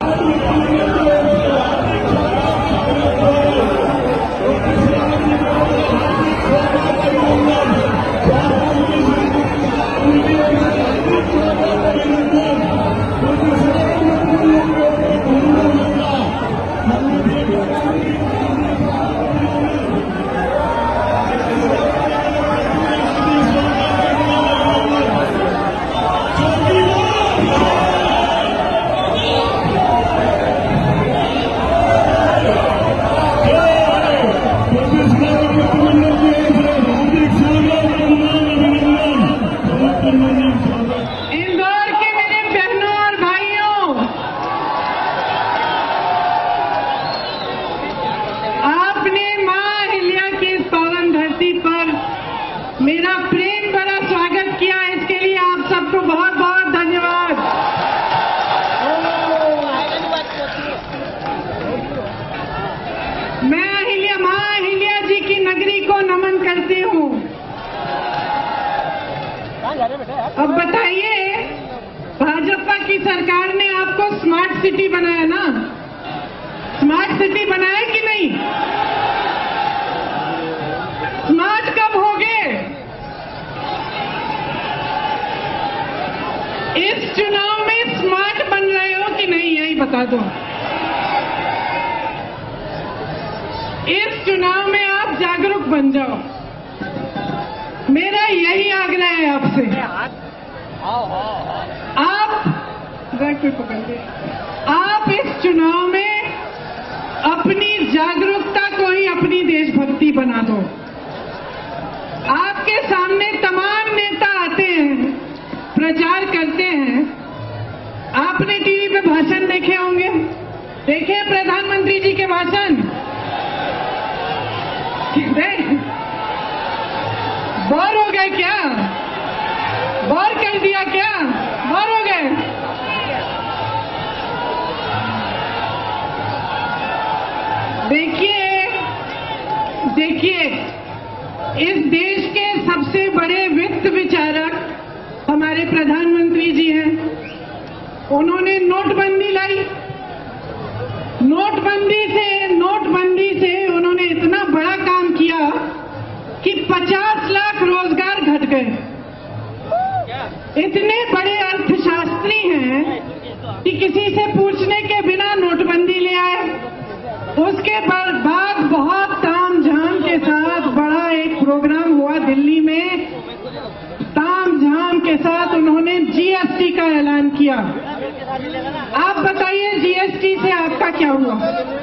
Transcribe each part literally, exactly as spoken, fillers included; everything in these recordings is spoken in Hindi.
मेरा प्रेम भरा स्वागत किया, इसके लिए आप सबको बहुत बहुत धन्यवाद। मैं अहिल्या मां अहिल्या जी की नगरी को नमन करती हूँ। अब बताइए, भाजपा की सरकार ने आपको स्मार्ट सिटी बनाया ना? स्मार्ट सिटी बनाया कि नहीं? स्मार्ट कब होगे? इस चुनाव में स्मार्ट बन रहे हो कि नहीं, यही बता दो। इस चुनाव में आप जागरूक बन जाओ, मेरा यही आग्रह है आपसे। आप कोई पकड़ दे, आप इस चुनाव में अपनी जागरूकता को ही अपनी देशभक्ति बना दो। आपके सामने तमाम नेता आते हैं, प्रचार करते हैं। आपने टीवी पे भाषण देखे होंगे, देखे प्रधानमंत्री जी के भाषण? बोर हो गए क्या? बोर कर दिया क्या? बोर हो गए? देखिए देखिए इस देश के सबसे बड़े वित्त विचारक हमारे प्रधानमंत्री जी हैं। उन्होंने नोटबंदी लाई। नोटबंदी से नोटबंदी से उन्होंने इतना बड़ा काम किया कि पचास लाख रोजगार घट गए। इतने बड़े अर्थशास्त्री हैं कि किसी से पूछने के बिना नोटबंदी ले आए। उसके बाद बहुत तामझाम के साथ बड़ा एक प्रोग्राम हुआ दिल्ली में। तामझाम के साथ उन्होंने जीएसटी का ऐलान किया। आप बताइए, जीएसटी से आपका क्या हुआ?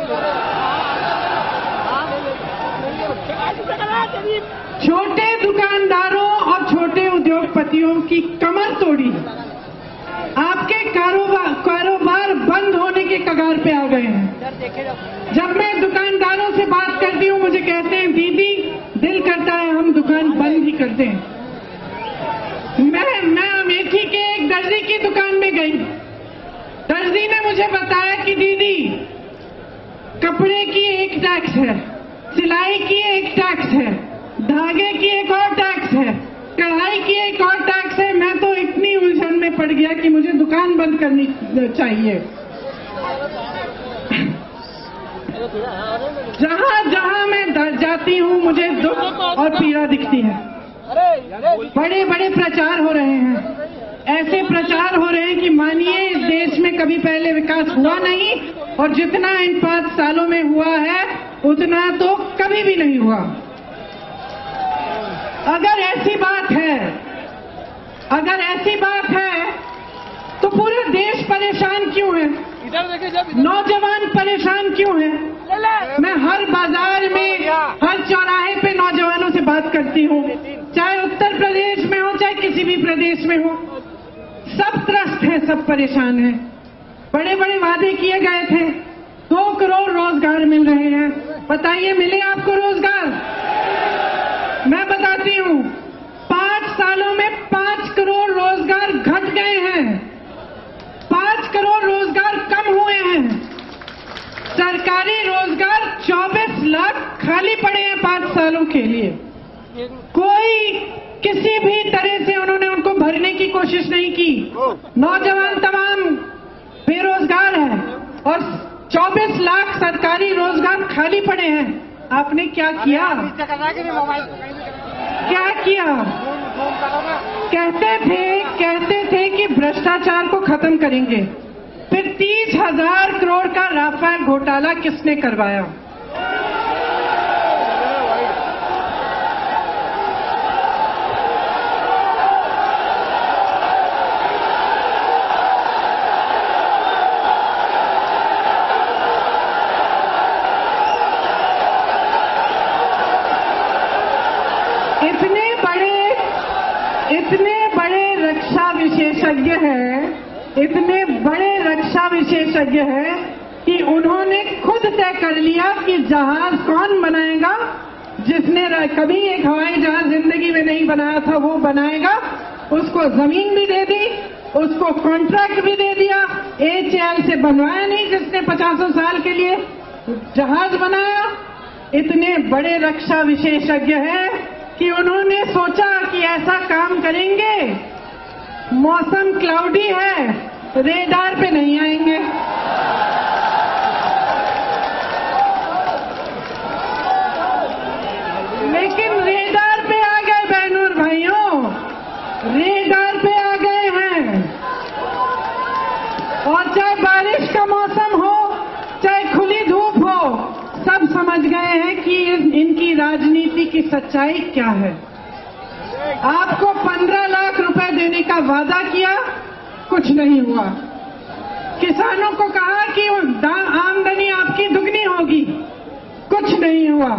छोटे दुकानदारों और छोटे उद्योगपतियों की कमर तोड़ी। आपके कारोबार कारोबार बंद होने के कगार पे आ गए हैं। जब मैं दुकानदारों से बात करती हूँ, मुझे कहते हैं दीदी दिल करता है हम दुकान बंद ही कर दें। मैं मैं अमेठी के एक दर्जी की दुकान में गई। दर्जी ने मुझे बताया कि दीदी कपड़े की एक टैक्स है, सिलाई की एक टैक्स है, धागे की एक और टैक्स है, कढ़ाई की एक और टैक्स है। मैं तो इतनी उलझन में पड़ गया कि मुझे दुकान बंद करनी चाहिए। जहां जहां मैं जाती हूं मुझे दुख और पीड़ा दिखती है। बड़े बड़े प्रचार हो रहे हैं, ऐसे प्रचार हो रहे हैं कि मानिए इस देश में कभी पहले विकास हुआ नहीं और जितना इन पांच सालों में हुआ है उतना तो कभी भी नहीं हुआ। अगर ऐसी बात है अगर ऐसी बात है तो पूरा देश परेशान क्यों है? नौजवान परेशान क्यों है? मैं हर बाजार में, हर चौराहे पे नौजवानों से बात करती हूँ, चाहे उत्तर प्रदेश में हो चाहे किसी भी प्रदेश में हो। सब त्रस्त है, सब परेशान है। बड़े बड़े वादे किए गए थे, दो करोड़ रोजगार मिल रहे हैं। बताइए मिले आपको रोजगार? मैं बताती हूँ, पांच सालों में पांच करोड़ रोजगार घट गए हैं, पांच करोड़ रोजगार कम हुए हैं। सरकारी रोजगार चौबीस लाख खाली पड़े हैं पांच सालों के लिए। कोई किसी भी तरह से उन्होंने उनको भरने की कोशिश नहीं की। नौजवान तमाम बेरोजगार है। और चौबीस लाख सरकारी रोजगार खाली पड़े हैं। आपने क्या किया? क्या किया? कहते थे कहते थे कि भ्रष्टाचार को खत्म करेंगे, फिर तीस हजार करोड़ का राफेल घोटाला किसने करवाया? इतने बड़े इतने बड़े रक्षा विशेषज्ञ हैं, इतने बड़े रक्षा विशेषज्ञ हैं कि उन्होंने खुद तय कर लिया कि जहाज कौन बनाएगा। जिसने कभी एक हवाई जहाज जिंदगी में नहीं बनाया था वो बनाएगा। उसको जमीन भी दे दी, उसको कॉन्ट्रैक्ट भी दे दिया। एच ए एल से बनवाया नहीं जिसने पचासों साल के लिए जहाज बनाया। इतने बड़े रक्षा विशेषज्ञ हैं कि उन्होंने सोचा कि ऐसा काम करेंगे, मौसम क्लाउडी है, रेडार पे नहीं आएंगे। लेकिन रेडार पे आ गए बहनों और भाइयों, रेडार पे आ गए हैं। और चाहे बारिश का मौसम हो, चाहे खुली धूप हो, सब समझ गए हैं कि इनकी राजनीति की सच्चाई क्या है। आपको पंद्रह लाख रुपए देने का वादा किया, कुछ नहीं हुआ। किसानों को कहा कि आमदनी आपकी दुगनी होगी, कुछ नहीं हुआ।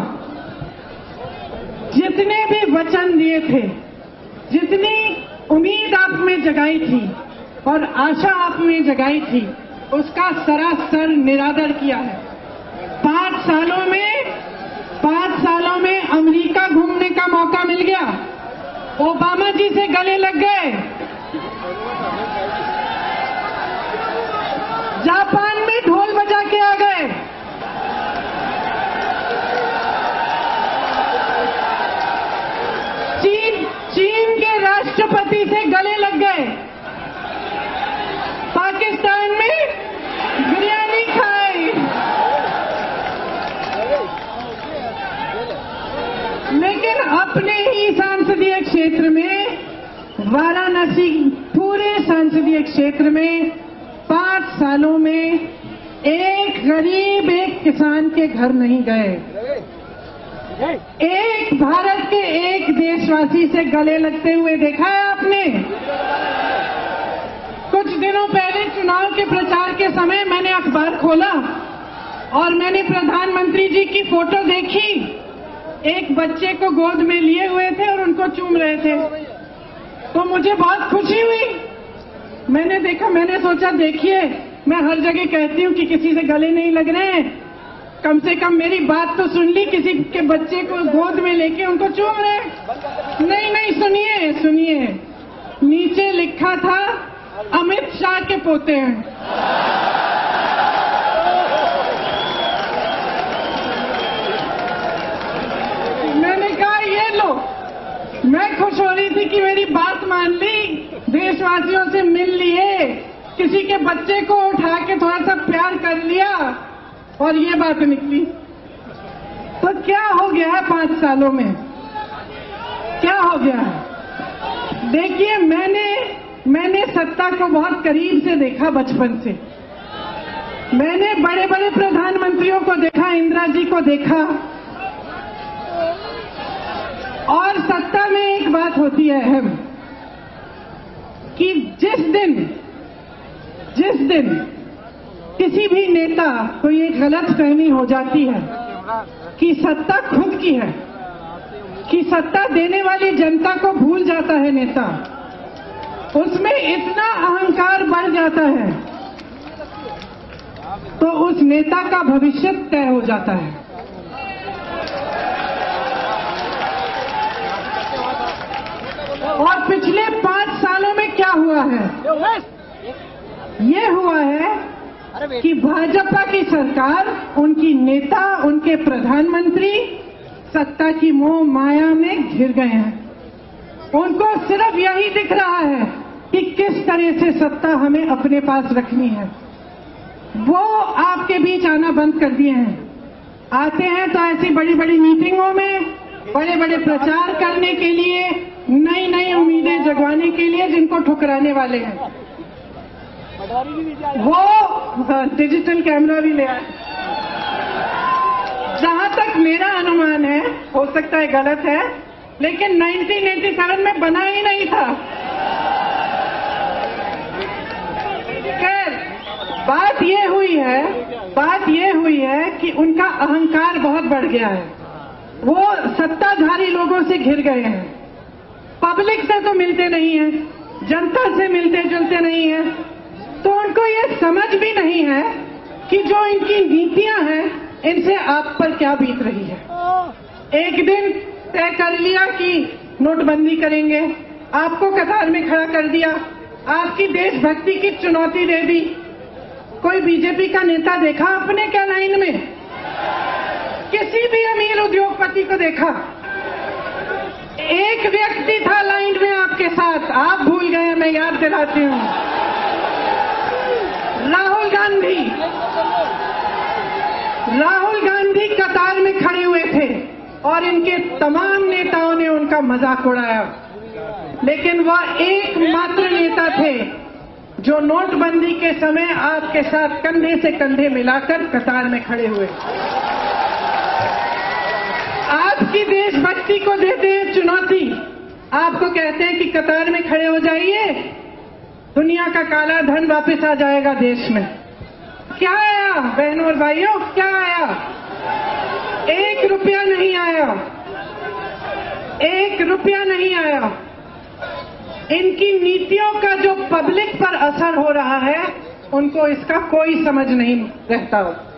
जितने भी वचन दिए थे, जितनी उम्मीद आप में जगाई थी और आशा आप में जगाई थी, उसका सरासर निरादर किया है। पांच सालों में पांच सालों में अमेरिका घूमने का मौका मिल गया, ओबामा जी से गले लग गए, जापान में ढोल बजा के आ गए, चीन चीन के राष्ट्रपति से गले लग गए, पाकिस्तान में बिरयानी खाई। लेकिन अपने ही संसदीय क्षेत्र में, वाराणसी पूरे संसदीय क्षेत्र में पांच सालों में एक गरीब, एक किसान के घर नहीं गए। एक भारत के एक देशवासी से गले लगते हुए देखा है आपने? कुछ दिनों पहले चुनाव के प्रचार के समय मैंने अखबार खोला और मैंने प्रधानमंत्री जी की फोटो देखी। एक बच्चे को गोद में लिए हुए थे और उनको चूम रहे थे, तो मुझे बहुत खुशी हुई। मैंने देखा, मैंने सोचा देखिए, मैं हर जगह कहती हूँ कि किसी से गले नहीं लग रहे हैं, कम से कम मेरी बात तो सुन ली। किसी के बच्चे को गोद में लेके उनको चूम रहे हैं। नहीं नहीं, सुनिए सुनिए, नीचे लिखा था अमित शाह के पोते हैं। मैंने कहा ये लो, मैं खुश हो रही थी कि मेरी बात मान ली, देशवासियों से मिल लिए, किसी के बच्चे को उठा के थोड़ा सा प्यार कर लिया और ये बात निकली। तो क्या हो गया है पांच सालों में? क्या हो गया है? देखिए, मैंने मैंने सत्ता को बहुत करीब से देखा बचपन से। मैंने बड़े बड़े प्रधानमंत्रियों को देखा, इंदिरा जी को देखा। और सत्ता में एक बात होती है अहम, कि जिस दिन जिस दिन किसी भी नेता को ये गलत फहमी हो जाती है कि सत्ता खुद की है, कि सत्ता देने वाली जनता को भूल जाता है नेता, उसमें इतना अहंकार बढ़ जाता है तो उस नेता का भविष्य तय हो जाता है। और पिछले पांच सालों में क्या हुआ है? ये हुआ है कि भाजपा की सरकार, उनकी नेता, उनके प्रधानमंत्री सत्ता की मोह माया में घिर गए हैं। उनको सिर्फ यही दिख रहा है कि किस तरह से सत्ता हमें अपने पास रखनी है। वो बीच आना बंद कर दिए हैं। आते हैं तो ऐसी बड़ी बड़ी मीटिंगों में बड़े बड़े प्रचार करने के लिए, नई नई उम्मीदें जगवाने के लिए, जिनको ठुकराने वाले हैं। वो डिजिटल कैमरा भी ले आए। जहां तक मेरा अनुमान है, हो सकता है गलत है, लेकिन नाइनटीन एटी सेवन में बना ही नहीं था। खैर, बात ये हुई है बात ये हुई है कि उनका अहंकार बहुत बढ़ गया है। वो सत्ताधारी लोगों से घिर गए हैं, पब्लिक से तो मिलते नहीं हैं, जनता से मिलते जुलते नहीं हैं, तो उनको ये समझ भी नहीं है कि जो इनकी नीतियां हैं इनसे आप पर क्या बीत रही है। एक दिन तय कर लिया कि नोटबंदी करेंगे, आपको कतार में खड़ा कर दिया, आपकी देशभक्ति की चुनौती दे दी। कोई बीजेपी का नेता देखा आपने क्या लाइन में? किसी भी अमीर उद्योगपति को देखा? एक व्यक्ति था लाइन में आपके साथ, आप भूल गए, मैं याद दिलाती हूं, राहुल गांधी। राहुल गांधी कतार में खड़े हुए थे और इनके तमाम नेताओं ने उनका मजाक उड़ाया, लेकिन वह एकमात्र नेता थे जो नोटबंदी के समय आपके साथ कंधे से कंधे मिलाकर कतार में खड़े हुए। आपकी देशभक्ति को देते हैं चुनौती, आपको कहते हैं कि कतार में खड़े हो जाइए, दुनिया का काला धन वापस आ जाएगा देश में। क्या आया बहनों और भाइयों, क्या आया? एक रुपया नहीं आया, एक रुपया नहीं आया। इनकी नीतियों का जो पब्लिक पर असर हो रहा है, उनको इसका कोई समझ नहीं रहता।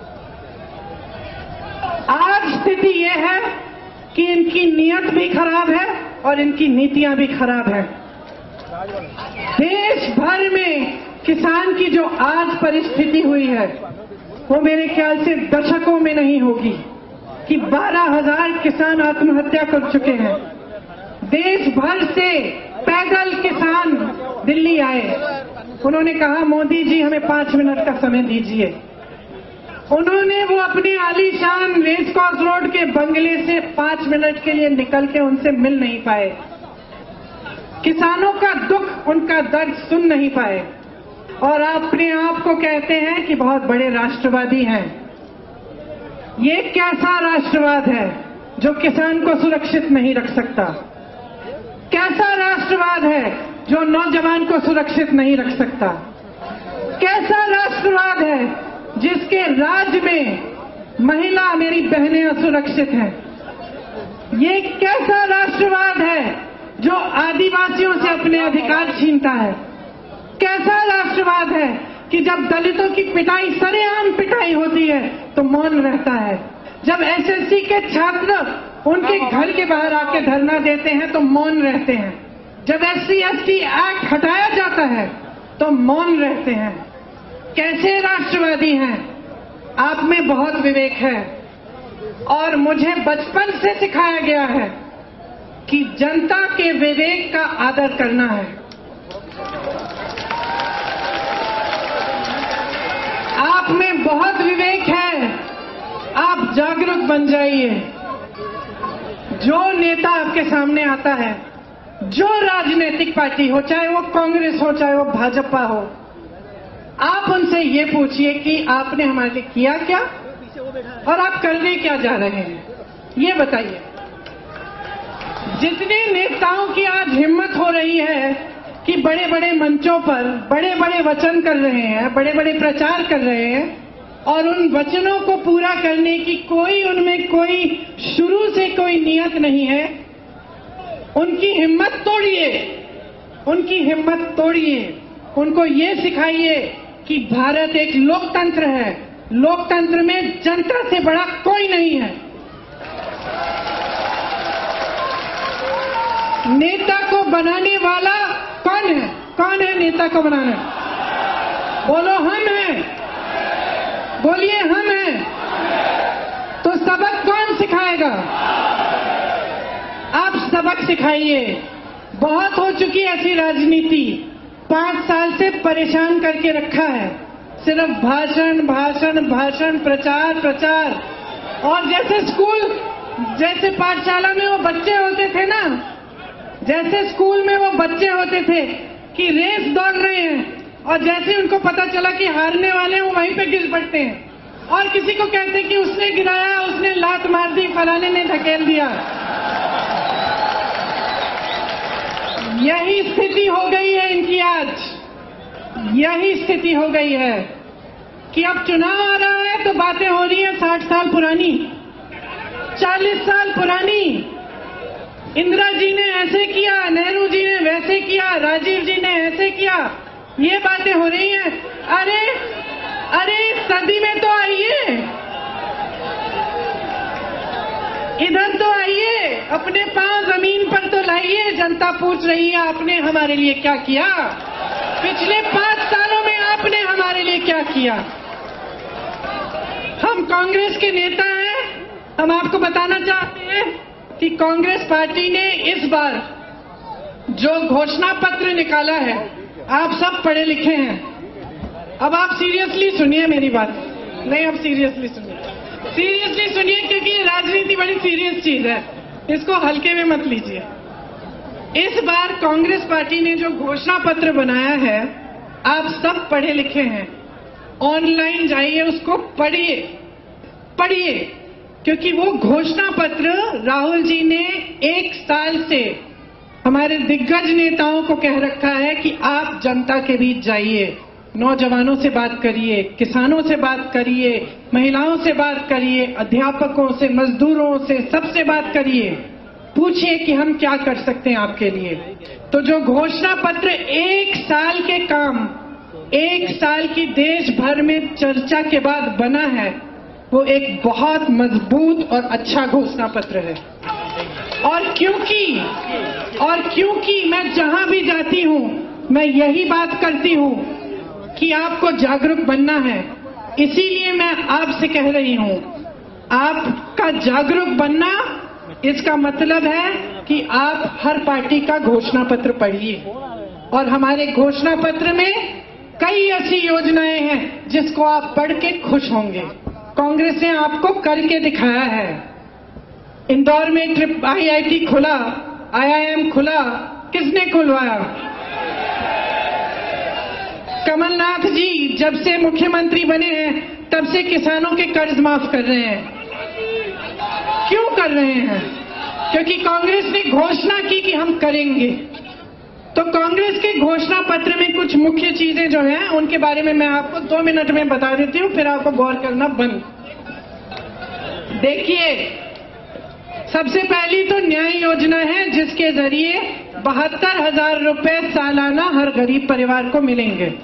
आज स्थिति यह है कि इनकी नीयत भी खराब है और इनकी नीतियां भी खराब है। देश भर में किसान की जो आज परिस्थिति हुई है, वो मेरे ख्याल से दशकों में नहीं होगी कि बारह हजार किसान आत्महत्या कर चुके हैं। देश भर से पैदल किसान दिल्ली आए, उन्होंने कहा मोदी जी हमें पांच मिनट का समय दीजिए। उन्होंने वो अपने आलीशान रेस कोर्स रोड के बंगले से पांच मिनट के लिए निकल के उनसे मिल नहीं पाए, किसानों का दुख, उनका दर्द सुन नहीं पाए, और अपने आप को कहते हैं कि बहुत बड़े राष्ट्रवादी हैं। ये कैसा राष्ट्रवाद है जो किसान को सुरक्षित नहीं रख सकता? कैसा राष्ट्रवाद है जो नौजवान को सुरक्षित नहीं रख सकता? कैसा राष्ट्रवाद है जिसके राज्य में महिला, मेरी बहनें असुरक्षित हैं? ये कैसा राष्ट्रवाद है जो आदिवासियों से अपने अधिकार छीनता है? कैसा राष्ट्रवाद है कि जब दलितों की पिटाई, सरेआम पिटाई होती है तो मौन रहता है? जब एसएससी के छात्र उनके घर के बाहर आके धरना देते हैं तो मौन रहते हैं? जब एससी एसटी एक्ट हटाया जाता है तो मौन रहते हैं? कैसे राष्ट्रवादी हैं? आप में बहुत विवेक है, और मुझे बचपन से सिखाया गया है कि जनता के विवेक का आदर करना है। आप में बहुत विवेक है, आप जागरूक बन जाइए। जो नेता आपके सामने आता है, जो राजनीतिक पार्टी हो, चाहे वो कांग्रेस हो चाहे वो भाजपा हो, आप उनसे ये पूछिए कि आपने हमारे लिए किया क्या और आप करने क्या जा रहे हैं, ये बताइए। जितने नेताओं की आज हिम्मत हो रही है कि बड़े बड़े मंचों पर बड़े बड़े वचन कर रहे हैं, बड़े बड़े प्रचार कर रहे हैं, और उन वचनों को पूरा करने की कोई उनमें कोई शुरू से कोई नियत नहीं है, उनकी हिम्मत तोड़िए, उनकी हिम्मत तोड़िए। उनको ये सिखाइए कि भारत एक लोकतंत्र है, लोकतंत्र में जनता से बड़ा कोई नहीं है। नेता को बनाने वाला कौन है? कौन है नेता को बनाना? बोलो हम हैं, बोलिए हम हैं। तो सबक कौन सिखाएगा? आप सबक सिखाइए। बहुत हो चुकी ऐसी राजनीति, पांच साल से परेशान करके रखा है, सिर्फ भाषण भाषण भाषण, प्रचार प्रचार। और जैसे स्कूल, जैसे पाठशाला में वो बच्चे होते थे ना, जैसे स्कूल में वो बच्चे होते थे कि रेस दौड़ रहे हैं, और जैसे उनको पता चला कि हारने वाले हैं वो वहीं पे गिर पड़ते हैं और किसी को कहते हैं कि उसने गिराया, उसने लात मार दी, फलाने ने धकेल दिया। यही स्थिति हो गई है इनकी आज, यही स्थिति हो गई है कि अब चुनाव आ रहा है तो बातें हो रही हैं साठ साल पुरानी, चालीस साल पुरानी। इंदिरा जी ने ऐसे किया, नेहरू जी ने वैसे किया, राजीव जी ने ऐसे किया, ये बातें हो रही हैं। अरे अरे सदी में तो आइए, इधर तो आइए, अपने पांव जमीन पर तो लाइए। जनता पूछ रही है आपने हमारे लिए क्या किया, पिछले पांच सालों में आपने हमारे लिए क्या किया। हम कांग्रेस के नेता हैं, हम आपको बताना चाहते हैं कि कांग्रेस पार्टी ने इस बार जो घोषणा पत्र निकाला है, आप सब पढ़े लिखे हैं, अब आप सीरियसली सुनिए मेरी बात। नहीं, अब सीरियसली सुनिए, सीरियसली सुनिए, क्योंकि राजनीति बड़ी सीरियस चीज है, इसको हल्के में मत लीजिए। इस बार कांग्रेस पार्टी ने जो घोषणा पत्र बनाया है, आप सब पढ़े लिखे हैं, ऑनलाइन जाइए, उसको पढ़िए पढ़िए, क्योंकि वो घोषणा पत्र राहुल जी ने एक साल से हमारे दिग्गज नेताओं को कह रखा है कि आप जनता के बीच जाइए, नौजवानों से बात करिए, किसानों से बात करिए, महिलाओं से बात करिए, अध्यापकों से, मजदूरों से, सबसे बात करिए, पूछिए कि हम क्या कर सकते हैं आपके लिए। तो जो घोषणा पत्र एक साल के काम, एक साल की देश भर में चर्चा के बाद बना है, वो एक बहुत मजबूत और अच्छा घोषणा पत्र है। और क्योंकि और क्योंकि मैं जहां भी जाती हूं मैं यही बात करती हूं कि आपको जागरूक बनना है, इसीलिए मैं आपसे कह रही हूं, आपका जागरूक बनना, इसका मतलब है कि आप हर पार्टी का घोषणा पत्र पढ़िए। और हमारे घोषणा पत्र में कई ऐसी योजनाएं हैं जिसको आप पढ़ के खुश होंगे। कांग्रेस ने आपको करके दिखाया है। इंदौर में ट्रिप आईआईटी खुला, आईआईएम खुला, किसने खुलवाया? कमलनाथ जी जब से मुख्यमंत्री बने हैं तब से किसानों के कर्ज माफ कर रहे हैं। क्यों कर रहे हैं? क्योंकि कांग्रेस ने घोषणा की कि हम करेंगे। तो कांग्रेस के घोषणा पत्र में कुछ मुख्य चीजें जो हैं उनके बारे में मैं आपको दो मिनट में बता देती हूं, फिर आपको गौर करना बंद। देखिए, सबसे पहली तो न्याय योजना है जिसके जरिए बहत्तर हजार रुपए सालाना हर गरीब परिवार को मिलेंगे।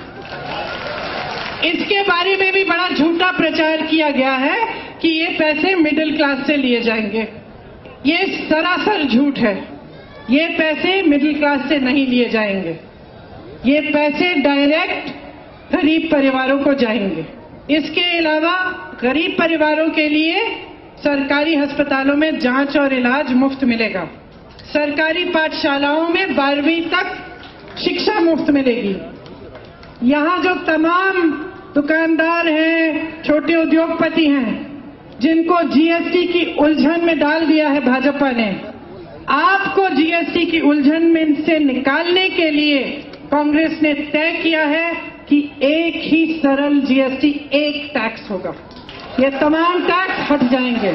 इसके बारे में भी बड़ा झूठा प्रचार किया गया है कि ये पैसे मिडिल क्लास से लिए जाएंगे। ये सरासर झूठ है। ये पैसे मिडिल क्लास से नहीं लिए जाएंगे, ये पैसे डायरेक्ट गरीब परिवारों को जाएंगे। इसके अलावा गरीब परिवारों के लिए सरकारी अस्पतालों में जांच और इलाज मुफ्त मिलेगा। सरकारी पाठशालाओं में बारहवीं तक शिक्षा मुफ्त मिलेगी। यहाँ जो तमाम दुकानदार हैं, छोटे उद्योगपति हैं, जिनको जीएसटी की उलझन में डाल दिया है भाजपा ने, आपको जीएसटी की उलझन में से निकालने के लिए कांग्रेस ने तय किया है कि एक ही सरल जीएसटी, एक टैक्स होगा। ये तमाम टैक्स हट जाएंगे।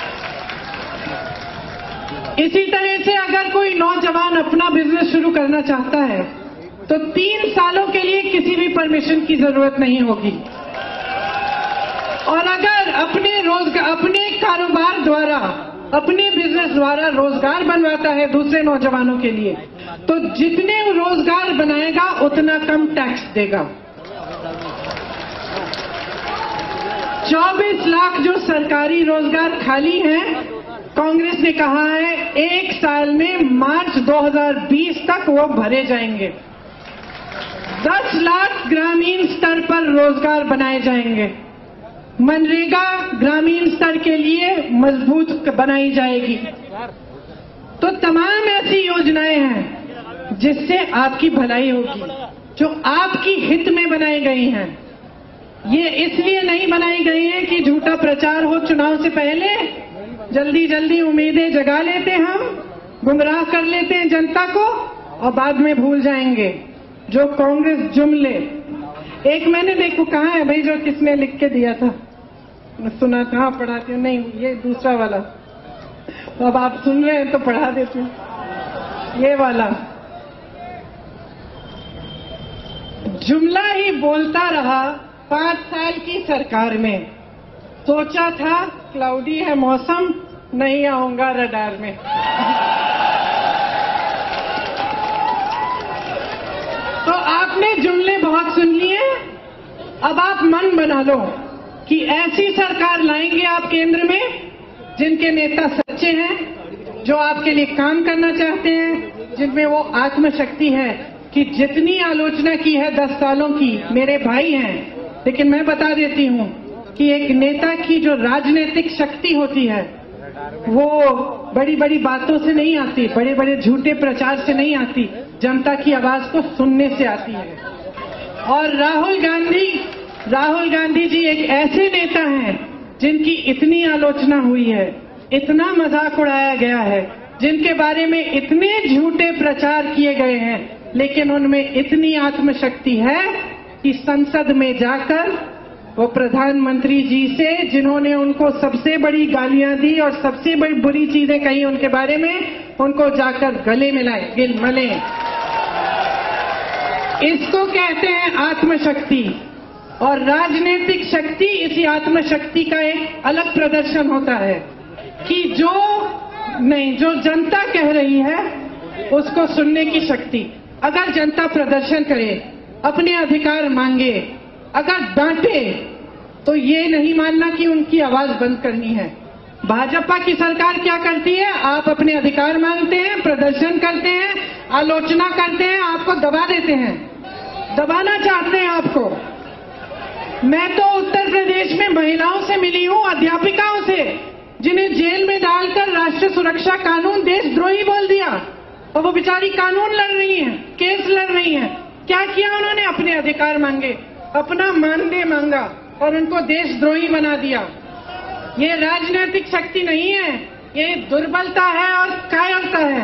इसी तरह से अगर कोई नौजवान अपना बिजनेस शुरू करना चाहता है तो तीन सालों के लिए किसी भी परमिशन की जरूरत नहीं होगी। और अगर अपने रोजगार, अपने कारोबार द्वारा, अपने बिजनेस द्वारा रोजगार बनवाता है दूसरे नौजवानों के लिए, तो जितने रोजगार बनाएगा उतना कम टैक्स देगा। चौबीस लाख जो सरकारी रोजगार खाली हैं, कांग्रेस ने कहा है एक साल में मार्च दो हज़ार बीस तक वो भरे जाएंगे। दस लाख ग्रामीण स्तर पर रोजगार बनाए जाएंगे। मनरेगा ग्रामीण स्तर के लिए मजबूत बनाई जाएगी। तो तमाम ऐसी योजनाएं हैं जिससे आपकी भलाई होगी, जो आपकी हित में बनाई गई हैं। ये इसलिए नहीं बनाई गई है कि झूठा प्रचार हो चुनाव से पहले, जल्दी जल्दी उम्मीदें जगा लेते हम, गुमराह कर लेते हैं जनता को और बाद में भूल जाएंगे जो कांग्रेस जुमले। एक मैंने देखो कहाँ है भाई जो किसने लिख के दिया था, मैं सुना था, पढ़ाती हूँ, नहीं ये दूसरा वाला, अब आप सुन रहे हैं तो पढ़ा देती हूँ, ये वाला जुमला ही बोलता रहा पांच साल की सरकार में, सोचा था क्लाउडी है मौसम, नहीं आऊंगा रडार में। तो आपने जुमले बहुत सुन लिए, अब आप मन बना लो कि ऐसी सरकार लाएंगे आप केंद्र में जिनके नेता सच्चे हैं, जो आपके लिए काम करना चाहते हैं, जिनमें वो आत्मशक्ति है कि जितनी आलोचना की है दस सालों की मेरे भाई हैं, लेकिन मैं बता देती हूं कि एक नेता की जो राजनीतिक शक्ति होती है वो बड़ी बड़ी बातों से नहीं आती, बड़े बड़े झूठे प्रचार से नहीं आती, जनता की आवाज को सुनने से आती है। और राहुल गांधी राहुल गांधी जी एक ऐसे नेता हैं जिनकी इतनी आलोचना हुई है, इतना मजाक उड़ाया गया है, जिनके बारे में इतने झूठे प्रचार किए गए हैं, लेकिन उनमें इतनी आत्मशक्ति है कि संसद में जाकर वो प्रधानमंत्री जी से, जिन्होंने उनको सबसे बड़ी गालियां दी और सबसे बड़ी बुरी चीजें कही उनके बारे में, उनको जाकर गले मिलाए, गिल मले। इसको कहते हैं आत्मशक्ति। और राजनीतिक शक्ति, इसी आत्मशक्ति का एक अलग प्रदर्शन होता है कि जो नहीं जो जनता कह रही है उसको सुनने की शक्ति। अगर जनता प्रदर्शन करे, अपने अधिकार मांगे, अगर डांटे, तो ये नहीं मानना कि उनकी आवाज बंद करनी है। भाजपा की सरकार क्या करती है, आप अपने अधिकार मांगते हैं, प्रदर्शन करते हैं, आलोचना करते हैं, आपको दबा देते हैं, दबाना चाहते हैं आपको। मैं तो उत्तर प्रदेश में महिलाओं से मिली हूं, अध्यापिकाओं से, जिन्हें जेल में डालकर राष्ट्रीय सुरक्षा कानून देशद्रोही बोल दिया और वो बेचारी कानून लड़ रही हैं, केस लड़ रही हैं। क्या किया उन्होंने, अपने अधिकार मांगे, अपना मानदेय मांगा और उनको देशद्रोही बना दिया। ये राजनीतिक शक्ति नहीं है, ये दुर्बलता है और कायरता है।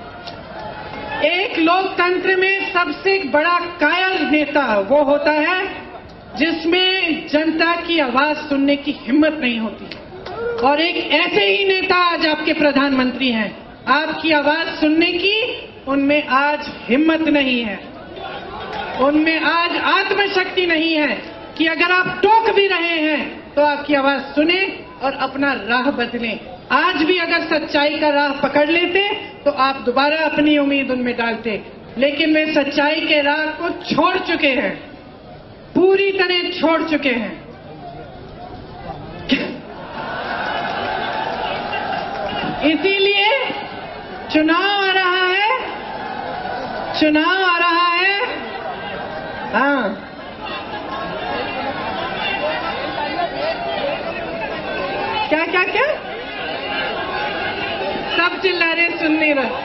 एक लोकतंत्र में सबसे बड़ा कायर नेता वो होता है जिसमें जनता की आवाज सुनने की हिम्मत नहीं होती। और एक ऐसे ही नेता आज आपके प्रधानमंत्री हैं, आपकी आवाज सुनने की उनमें आज हिम्मत नहीं है, उनमें आज आत्मशक्ति नहीं है कि अगर आप टोक भी रहे हैं तो आपकी आवाज सुने और अपना राह बदलें। आज भी अगर सच्चाई का राह पकड़ लेते तो आप दोबारा अपनी उम्मीद उनमें डालते, लेकिन वे सच्चाई के राह को छोड़ चुके हैं, पूरी तरह छोड़ चुके हैं। इसीलिए चुनाव आ रहा है, चुनाव आ रहा है। हाँ, क्या क्या क्या सब चिल्ला रहे, सुन नहीं रहे।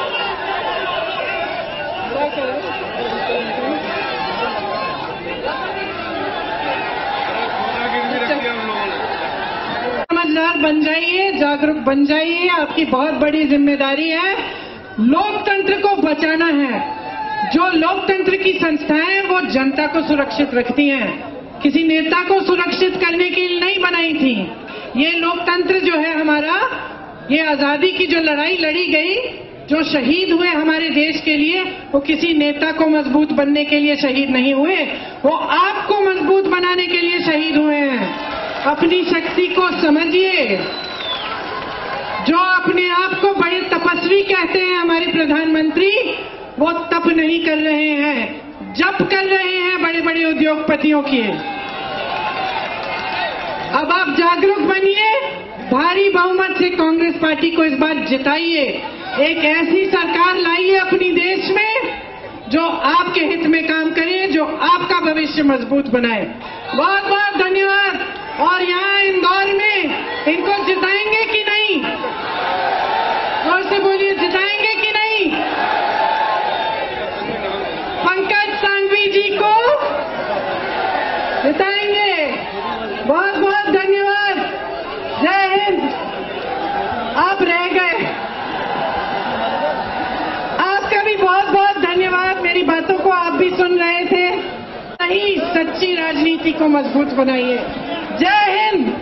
समझदार बन जाइए, जागरूक बन जाइए, आपकी बहुत बड़ी जिम्मेदारी है। लोकतंत्र को बचाना है। जो लोकतंत्र की संस्थाएं हैं वो जनता को सुरक्षित रखती हैं, किसी नेता को सुरक्षित करने के लिए नहीं बनाई थी। ये लोकतंत्र जो है हमारा, ये आजादी की जो लड़ाई लड़ी गई, जो शहीद हुए हमारे देश के लिए, वो किसी नेता को मजबूत बनने के लिए शहीद नहीं हुए, वो आपको मजबूत बनाने के लिए शहीद हुए हैं। अपनी शक्ति को समझिए। जो अपने आप को बड़े तपस्वी कहते हैं हमारे प्रधानमंत्री, वो तप नहीं कर रहे हैं, जप कर रहे हैं बड़े बड़े उद्योगपतियों की। अब आप जागरूक बनिए, भारी बहुमत से कांग्रेस पार्टी को इस बार जिताइए। एक ऐसी सरकार लाइए अपनी देश में जो आपके हित में काम करे, जो आपका भविष्य मजबूत बनाए। बहुत बहुत धन्यवाद। और यहाँ इंदौर में इनको जिताएंगे कि नहीं? जोर से बोलिए, जिताएंगे कि नहीं? पंकज सांघवी जी को जिताएंगे। पार्टी को मजबूत बनाइए। जय हिंद।